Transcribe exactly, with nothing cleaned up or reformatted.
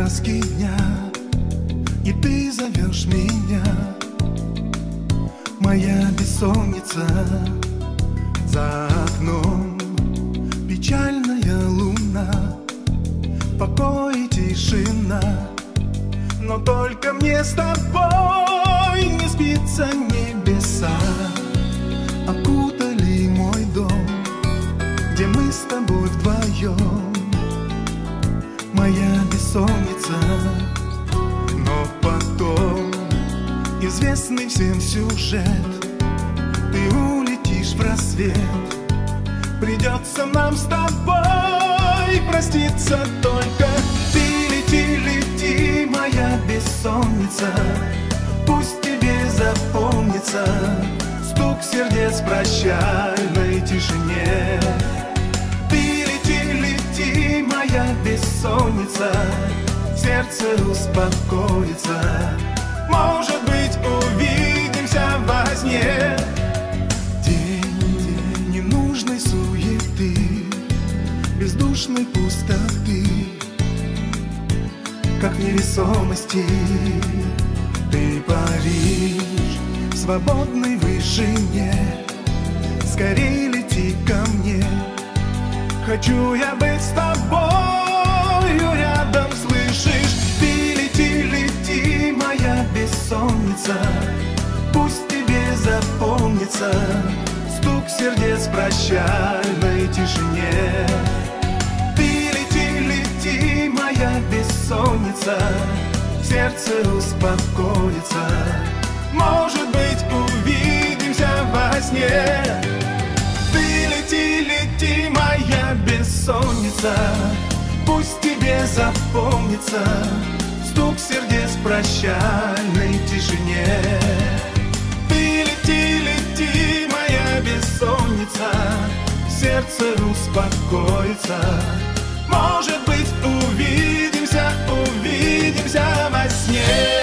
краски дня, и ты зовешь меня. Моя бессонница, за окном печальная луна, покой и тишина, но только мне с тобой не спится. Небеса окутали мой дом, где мы с тобой вдвоем. Моя бессонница, но потом известный всем сюжет. Ты улетишь в рассвет, придется нам с тобой проститься. Только ты лети, лети, моя бессонница, пусть тебе запомнится стук сердец в прощальной тишине. Ты лети, лети, моя бессонница, сердце успокоится. Может быть, увидимся во сне. День, день ненужной суеты, бездушной пустоты, как в невесомости ты паришь в свободной вышине. Скорей лети ко мне, хочу я быть с тобою рядом, слышишь? Ты лети, лети, моя бессонница, пусть тебе запомнится стук сердец в прощальной тишине. Ты лети, лети, моя бессонница, сердце успокоится. Может быть, увидимся во сне. Ты лети, лети, моя бессонница, пусть тебе запомнится стук сердец в прощальной тишине. Ты лети, лети, моя бессонница, сердце успокоится. Может быть, увидимся, увидимся во сне.